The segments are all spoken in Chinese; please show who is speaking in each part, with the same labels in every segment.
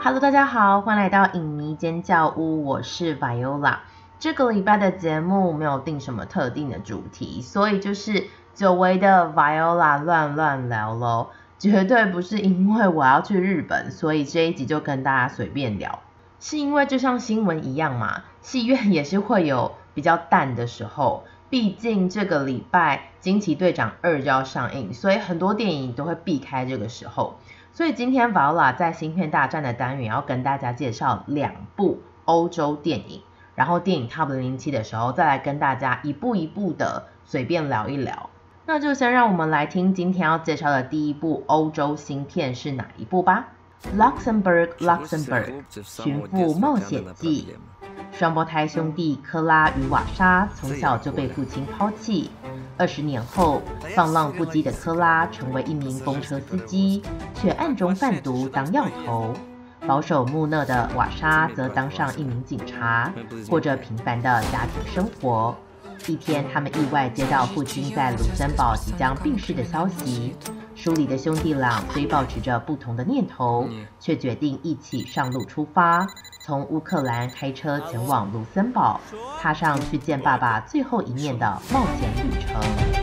Speaker 1: Hello， 大家好，欢迎来到影迷尖叫屋，我是 Viola。这个礼拜的节目没有定什么特定的主题，所以就是久违的 Viola 乱聊咯，绝对不是因为我要去日本，所以这一集就跟大家随便聊，是因为就像新闻一样嘛，戏院也是会有比较淡的时候，毕竟这个礼拜惊奇队长2就要上映，所以很多电影都会避开这个时候。所以今天 Viola 在芯片大战的单元要跟大家介绍2部欧洲电影，然后电影 Top 007的时候再来跟大家一步一步的随便聊一聊。那就先让我们来听今天要介绍的第一部欧洲新片是哪一部吧。 Luxembourg 寻父冒险记。双胞胎兄弟科拉与瓦莎从小就被父亲抛弃，20年后，放浪不羁的科拉成为一名公车司机，却暗中贩毒当药头；保守木讷的瓦莎则当上一名警察，过着平凡的家庭生活。一天，他们意外接到父亲在卢森堡即将病逝的消息。书里的兄弟俩虽抱持着不同的念头，却决定一起上路出发，从乌克兰开车前往卢森堡，踏上去见爸爸最后一面的冒险旅程。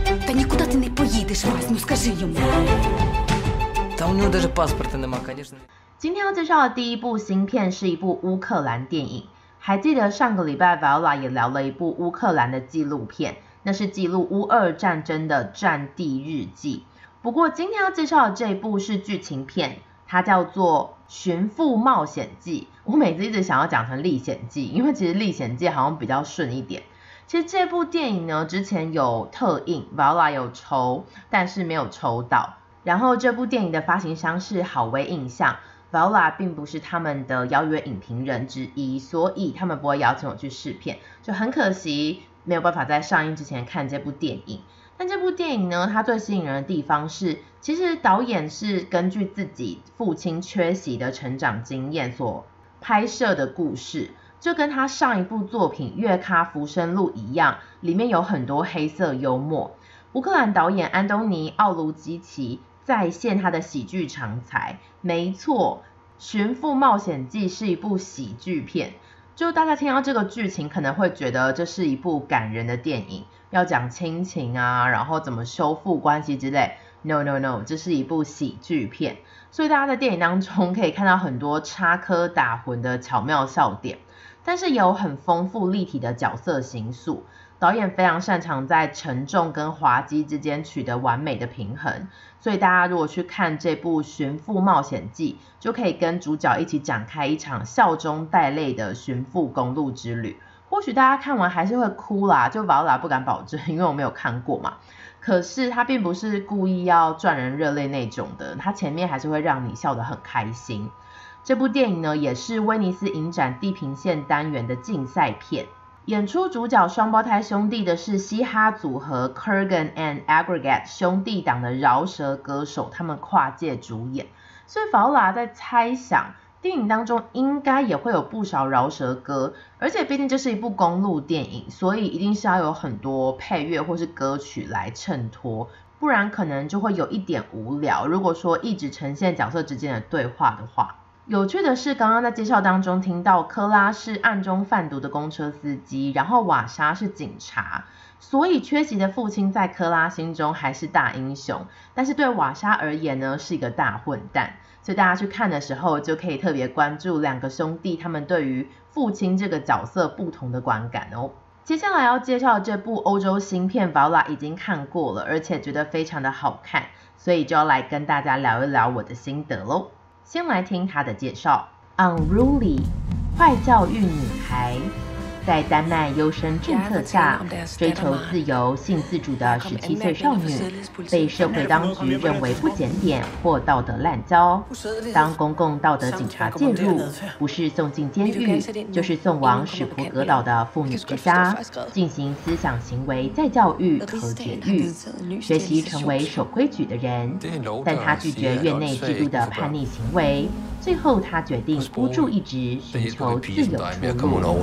Speaker 1: 今天要介绍的第一部新片是一部乌克兰电影。还记得上个礼拜 Viola 也聊了一部乌克兰的纪录片，那是记录乌俄战争的战地日记。不过今天要介绍的这一部是剧情片，它叫做《寻父冒险记》。我每次一直想要讲成历险记，因为其实历险记好像比较顺一点。其实这部电影呢，之前有特映 Viola 有抽，但是没有抽到。然后这部电影的发行商是好威印象，Viola 并不是他们的邀约影评人之一，所以他们不会邀请我去试片，就很可惜没有办法在上映之前看这部电影。但这部电影呢，它最吸引人的地方是，其实导演是根据自己父亲缺席的成长经验所拍摄的故事，就跟他上一部作品《月咖浮生录》一样，里面有很多黑色幽默。乌克兰导演安东尼·奥卢基奇再现他的喜剧长才，没错，《寻父冒险记》是一部喜剧片。就大家听到这个剧情可能会觉得这是一部感人的电影，要讲亲情啊，然后怎么修复关系之类。No， 这是一部喜剧片，所以大家在电影当中可以看到很多插科打诨的巧妙笑点，但是也有很丰富立体的角色形塑。导演非常擅长在沉重跟滑稽之间取得完美的平衡，所以大家如果去看这部《寻父冒险记》，就可以跟主角一起展开一场笑中带泪的寻父公路之旅。或许大家看完还是会哭啦，就Viola不敢保证，因为我没有看过嘛。可是它并不是故意要赚人热泪那种的，它前面还是会让你笑得很开心。这部电影呢，也是威尼斯影展地平线单元的竞赛片。演出主角双胞胎兄弟的是嘻哈组合 Kurgan and Aggregate 兄弟党的饶舌歌手，他们跨界主演，所以Viola在猜想电影当中应该也会有不少饶舌歌，而且毕竟这是一部公路电影，所以一定是要有很多配乐或是歌曲来衬托，不然可能就会有一点无聊，如果说一直呈现角色之间的对话的话。有趣的是，刚刚在介绍当中听到科拉是暗中贩毒的公车司机，然后瓦莎是警察，所以缺席的父亲在科拉心中还是大英雄，但是对瓦莎而言呢，是一个大混蛋。所以大家去看的时候就可以特别关注2个兄弟他们对于父亲这个角色不同的观感哦。接下来要介绍的这部欧洲新片 Viola 已经看过了，而且觉得非常的好看，所以就要来跟大家聊一聊我的心得咯。先来听她的介绍。 Unruly 坏教育女孩，在丹麦优生政策下，追求自由性自主的17岁少女被社会当局认为不检点或道德滥交。当公共道德警察介入，不是送进监狱，就是送往史普格岛的妇女之家，进行思想行为再教育和绝育，学习成为守规矩的人。但她拒绝院内制度的叛逆行为，最后她决定孤注一掷，寻求自由出路。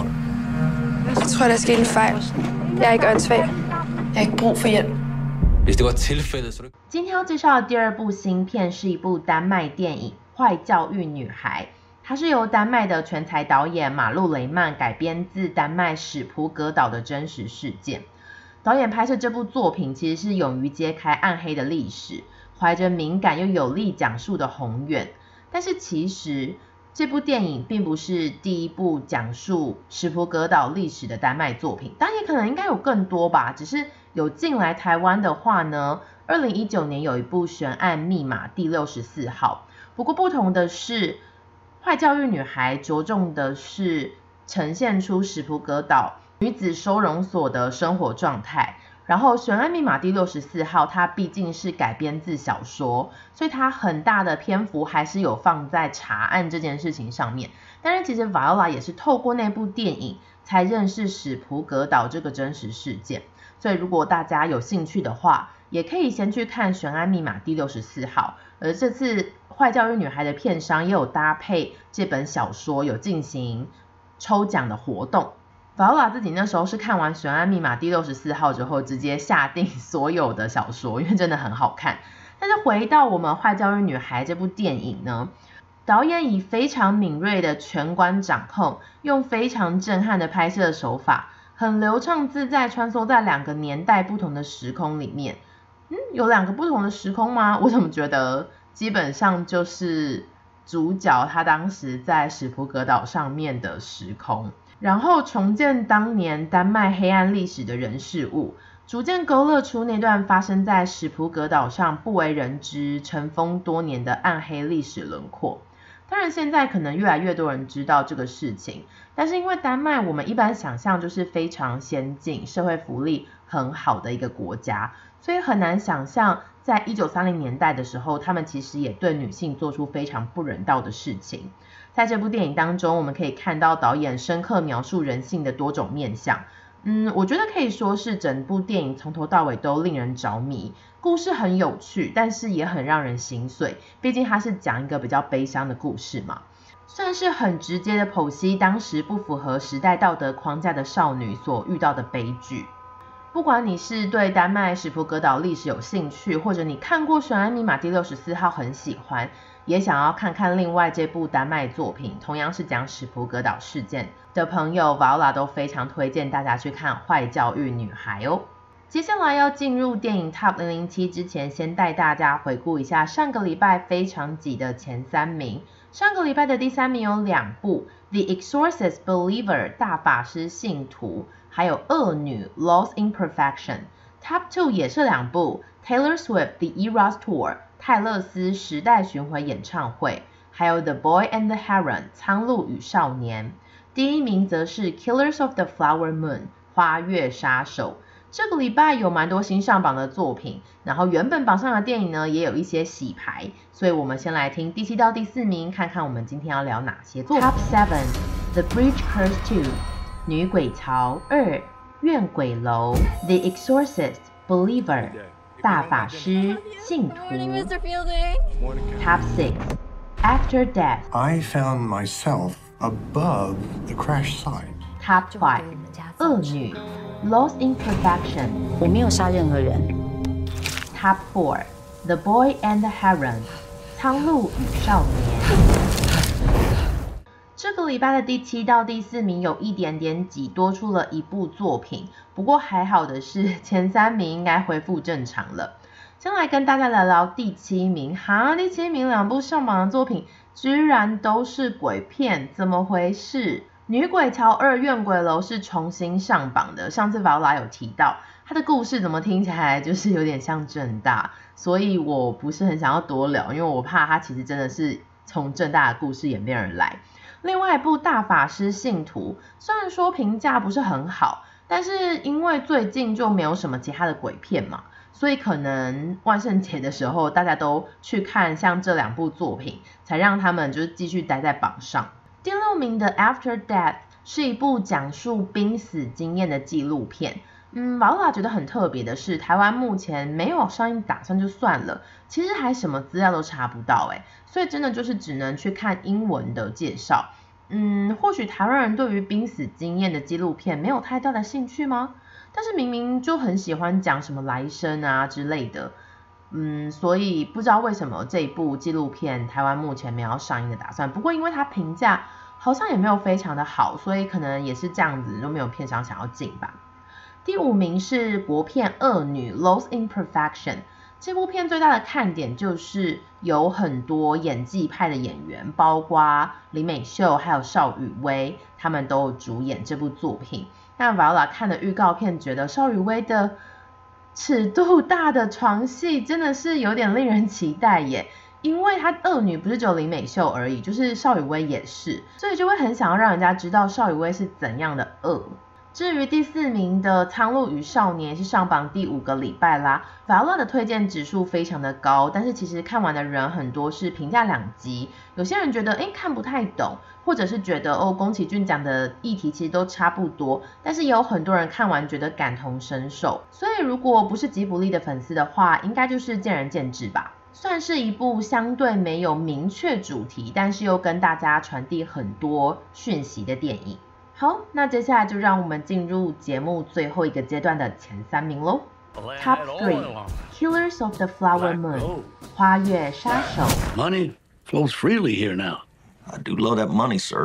Speaker 2: Jeg tror, der er sket en fejl. Jeg er ikke åndssvag. Jeg har ikke brug for hjælp.
Speaker 1: 今天要介绍的第2部新片是一部丹麦电影《坏教育女孩》， 它是由丹麦的全才导演马路雷曼改编自丹麦史普格岛的真实事件。导演拍摄这部作品其实是勇于揭开暗黑的历史，怀着敏感又有力讲述的宏愿。但是其实这部电影并不是第一部讲述史普格岛历史的丹麦作品，当然也可能应该有更多吧，只是有进来台湾的话呢，2019年有一部悬案密码第64号。不过不同的是，坏教育女孩着重的是呈现出史普格岛女子收容所的生活状态，然后悬案密码第64号它毕竟是改编自小说，所以它很大的篇幅还是有放在查案这件事情上面。但是其实 Viola 也是透过那部电影才认识史普格岛这个真实事件，所以如果大家有兴趣的话，也可以先去看悬案密码第64号。而这次坏教育女孩的片商也有搭配这本小说，有进行抽奖的活动。Viola 自己那时候是看完悬案密码第64号之后，直接下定所有的小说，因为真的很好看。但是回到我们坏教育女孩这部电影呢，导演以非常敏锐的全观掌控，用非常震撼的拍摄手法，很流畅自在穿梭在2个年代不同的时空里面。有2个不同的时空吗？我怎么觉得基本上就是主角他当时在史普格岛上面的时空，然后重建当年丹麦黑暗历史的人事物，逐渐勾勒出那段发生在史普格岛上不为人知、尘封多年的暗黑历史轮廓。当然现在可能越来越多人知道这个事情，但是因为丹麦我们一般想象就是非常先进、社会福利很好的一个国家，所以很难想象在1930年代的时候，他们其实也对女性做出非常不人道的事情。在这部电影当中，我们可以看到导演深刻描述人性的多种面向。我觉得可以说是整部电影从头到尾都令人着迷，故事很有趣，但是也很让人心碎，毕竟它是讲一个比较悲伤的故事嘛。算是很直接的剖析当时不符合时代道德框架的少女所遇到的悲剧。不管你是对丹麦史普格岛历史有兴趣，或者你看过悬案密码第64号很喜欢，也想要看看另外这部丹麦作品同样是讲史普格岛事件的朋友， Viola 都非常推荐大家去看坏教育女孩哦。接下来要进入电影 Top 007之前，先带大家回顾一下上个礼拜非常挤的前3名。上个礼拜的第3名有2部， The Exorcist Believer 大法师信徒，还有恶女 Lost in Perfection。Top 2也是2部， Taylor Swift The Eras Tour 泰勒斯时代巡回演唱会，还有 The Boy and the Heron 苍鹭与少年。第1名则是 Killers of the Flower Moon 花月杀手。这个礼拜有蛮多新上榜的作品，然后原本榜上的电影呢也有一些洗牌，所以我们先来听第7到第4名，看看我们今天要聊哪些作品。Top 7 The Bridge Curse 2 女鬼桥2怨鬼楼 The Exorcist Believer 大法师信徒。 Top 6 After Death
Speaker 3: I found myself above the crash site.
Speaker 1: Top 5 恶女 Lost in Perfection
Speaker 4: 我没有杀任何人。
Speaker 1: Top 4 The Boy and the Heron 苍鹭与少年。这个礼拜的第7到第4名有一点点挤，多出了1部作品，不过还好的是前3名应该恢复正常了。先来跟大家聊聊第7名，第7名2部上榜的作品居然都是鬼片，怎么回事？女鬼桥2怨鬼楼是重新上榜的，上次 Viola 有提到，它的故事怎么听起来就是有点像政大，所以我不是很想要多聊，因为我怕它其实真的是从政大的故事演变而来。另外一部大法师信徒虽然说评价不是很好，但是因为最近就没有什么其他的鬼片嘛，所以可能万圣节的时候大家都去看像这2部作品，才让他们就是继续待在榜上。第6名的 After Death 是一部讲述濒死经验的纪录片。Viola 觉得很特别的是，台湾目前没有上映打算就算了，其实还什么资料都查不到所以真的就是只能去看英文的介绍。或许台湾人对于濒死经验的纪录片没有太大的兴趣吗？但是明明就很喜欢讲什么来生啊之类的。 所以不知道为什么这一部纪录片台湾目前没有上映的打算。不过因为它评价好像也没有非常的好，所以可能也是这样子，就没有片商想要进吧。第5名是国片《恶女》Lost in Perfection。这部片最大的看点就是有很多演技派的演员，包括李美秀还有邵雨薇，他们都有主演这部作品。那 Viola 看了预告片，觉得邵雨薇的尺度大的床戏真的是有点令人期待耶，因为她恶女不是只有李美秀而已，就是邵雨薇也是，所以就会很想要让人家知道邵雨薇是怎样的恶。至于第4名的《苍鹭与少年》是上榜第5个礼拜啦 ，Viola 的推荐指数非常的高，但是其实看完的人很多是评价2极，有些人觉得看不太懂，或者是觉得宫崎骏讲的议题其实都差不多，但是也有很多人看完觉得感同身受，所以如果不是吉卜力的粉丝的话，应该就是见仁见智吧。算是一部相对没有明确主题，但是又跟大家传递很多讯息的电影。好，那接下来就让我们进入节目最后一个阶段的前3名咯。Top 3 Killers of the Flower Moon 花月杀手。
Speaker 4: Money flows freely here now.
Speaker 5: I do love that money, sir.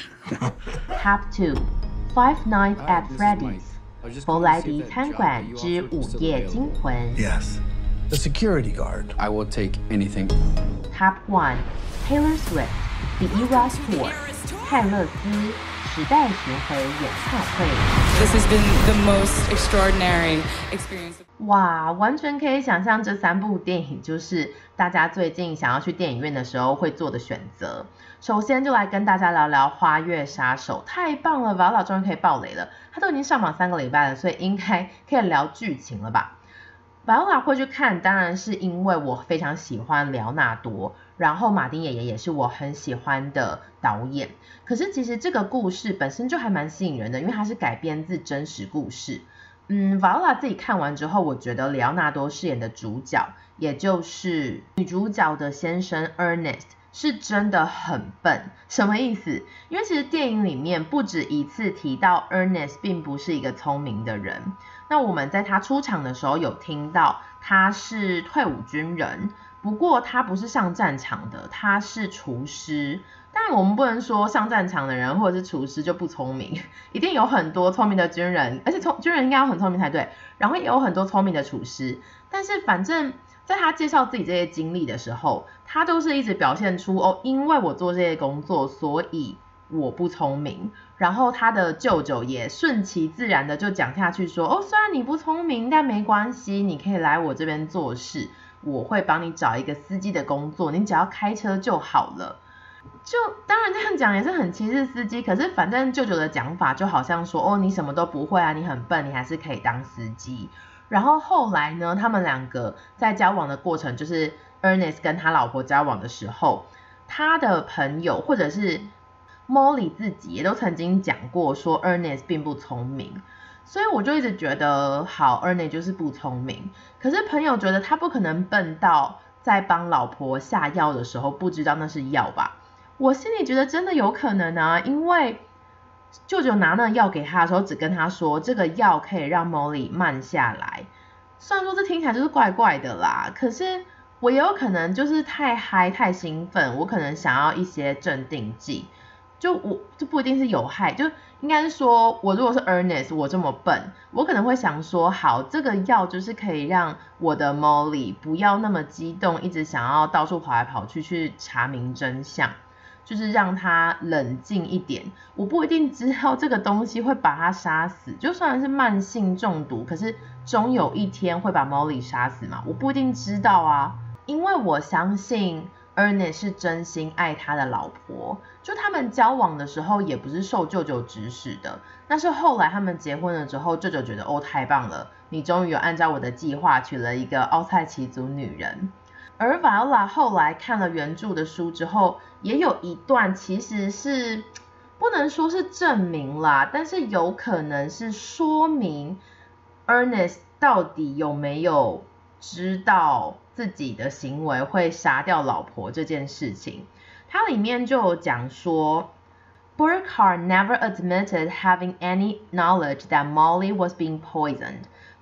Speaker 1: Top 2 Five Nights at Freddy's 弗莱迪餐馆之午夜惊魂。
Speaker 3: Yes. The security guard.
Speaker 6: I will take anything.
Speaker 1: Top 1 Taylor Swift The Eras Tour 泰勒斯时代巡回演唱会。
Speaker 2: This has been the most extraordinary experience.
Speaker 1: 哇，完全可以想象这3部电影就是大家最近想要去电影院的时候会做的选择。首先就来跟大家聊聊《花月杀手》，太棒了 ，Viola 终于可以爆雷了，它都已经上榜3个礼拜了，所以应该可以聊剧情了吧。Viola 会去看，当然是因为我非常喜欢莱奥纳多，然后马丁爷爷也是我很喜欢的导演。可是其实这个故事本身就还蛮吸引人的，因为它是改编自真实故事。Viola 自己看完之后，我觉得莱奥纳多饰演的主角，也就是女主角的先生 Ernest 是真的很笨。什么意思？因为其实电影里面不止一次提到 Ernest 并不是一个聪明的人。那我们在他出场的时候有听到他是退伍军人，不过他不是上战场的，他是厨师。但我们不能说上战场的人或者是厨师就不聪明，一定有很多聪明的军人，而且军人应该要很聪明才对，然后也有很多聪明的厨师。但是反正在他介绍自己这些经历的时候，他都是一直表现出因为我做这些工作，所以我不聪明。然后他的舅舅也顺其自然的就讲下去说，虽然你不聪明，但没关系，你可以来我这边做事，我会帮你找一个司机的工作，你只要开车就好了。就当然这样讲也是很歧视司机，可是反正舅舅的讲法就好像说，你什么都不会啊，你很笨，你还是可以当司机。然后后来呢，他们2个在交往的过程，就是 Ernest 跟他老婆交往的时候，他的朋友或者是 Molly 自己也都曾经讲过说 Ernest 并不聪明。所以我就一直觉得好 Ernest 就是不聪明，可是朋友觉得他不可能笨到在帮老婆下药的时候不知道那是药吧。我心里觉得真的有可能啊，因为舅舅拿那药给他的时候只跟他说这个药可以让 Molly 慢下来。虽然说这听起来就是怪怪的啦，可是我也有可能就是太嗨太兴奋，我可能想要一些镇定剂，就不一定是有害，就应该是说我如果是 Ernest 我这么笨，我可能会想说好，这个药就是可以让我的 Molly 不要那么激动，一直想要到处跑来跑去查明真相，就是让他冷静一点。我不一定知道这个东西会把他杀死，就算是慢性中毒，可是终有一天会把 Molly 杀死嘛，我不一定知道啊。因为我相信 Ernest 是真心爱他的老婆，就他们交往的时候也不是受舅舅指使的，但是后来他们结婚了之后，舅舅觉得太棒了，你终于有按照我的计划娶了一个奥塞奇族女人。而 Viola 后来看了原著的书之后，也有一段其实是不能说是证明啦，但是有可能是说明 Ernest 到底有没有知道自己的行为会杀掉老婆这件事情。它里面就有讲说 Burkhart never admitted having any knowledge that Molly was being poisoned,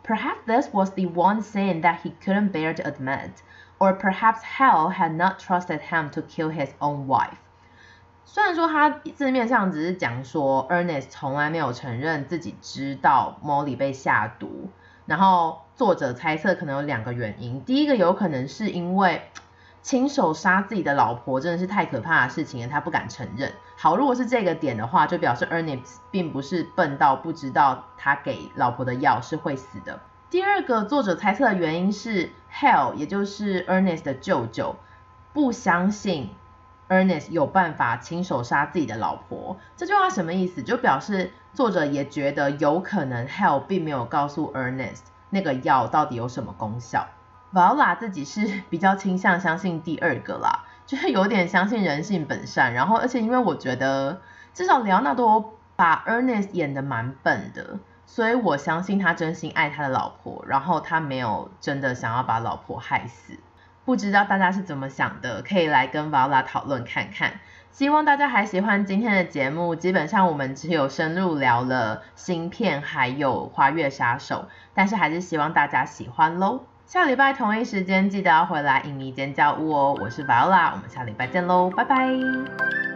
Speaker 1: Perhaps this was the one sin that he couldn't bear to admit, or perhaps Hal had not trusted him to kill his own wife. 虽然说他字面上只是讲说 Ernest 从来没有承认自己知道 Molly 被下毒，然后作者猜测可能有2个原因。第一个有可能是因为亲手杀自己的老婆真的是太可怕的事情了，他不敢承认。好，如果是这个点的话，就表示 Ernest 并不是笨到不知道他给老婆的药是会死的。第二个作者猜测的原因是 Hal 也就是 Ernest 的舅舅不相信 Ernest 有办法亲手杀自己的老婆。这句话什么意思？就表示作者也觉得有可能 Hal 并没有告诉 Ernest 那个药到底有什么功效。Viola 自己是比较倾向相信第二个啦，就是有点相信人性本善，然后而且因为我觉得至少里奥纳多把 Ernest 演得蛮笨的，所以我相信他真心爱他的老婆，然后他没有真的想要把老婆害死。不知道大家是怎么想的，可以来跟 Viola 讨论看看。希望大家还喜欢今天的节目，基本上我们只有深入聊了新片还有花月杀手，但是还是希望大家喜欢咯。下礼拜同一时间记得要回来影迷尖叫屋哦，我是 Viola， 我们下礼拜见咯，拜拜。